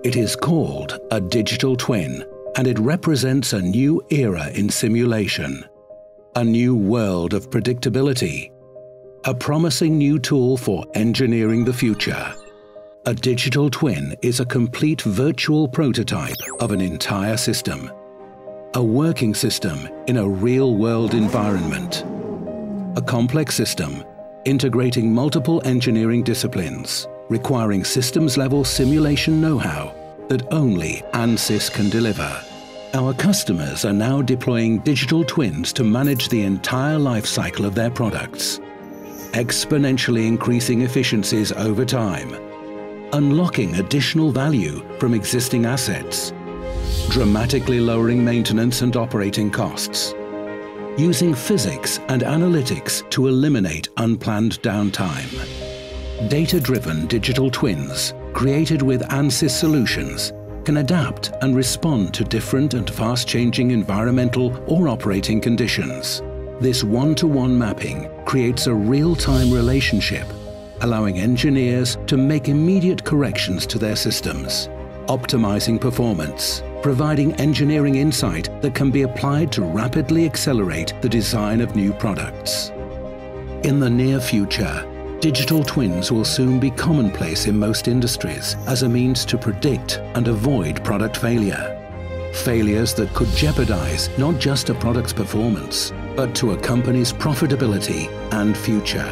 It is called a digital twin, and it represents a new era in simulation, a new world of predictability, a promising new tool for engineering the future. A digital twin is a complete virtual prototype of an entire system, a working system in a real-world environment, a complex system integrating multiple engineering disciplines, requiring systems-level simulation know-how that only Ansys can deliver. Our customers are now deploying digital twins to manage the entire life cycle of their products, exponentially increasing efficiencies over time, unlocking additional value from existing assets, dramatically lowering maintenance and operating costs, using physics and analytics to eliminate unplanned downtime. Data-driven digital twins, created with Ansys solutions, can adapt and respond to different and fast-changing environmental or operating conditions. This one-to-one mapping creates a real-time relationship, allowing engineers to make immediate corrections to their systems, optimizing performance, providing engineering insight that can be applied to rapidly accelerate the design of new products. In the near future, digital twins will soon be commonplace in most industries as a means to predict and avoid product failure. Failures that could jeopardize not just a product's performance, but to a company's profitability and future.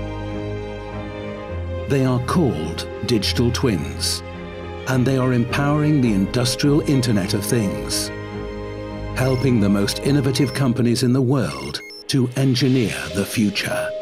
They are called digital twins, and they are empowering the industrial Internet of Things, helping the most innovative companies in the world to engineer the future.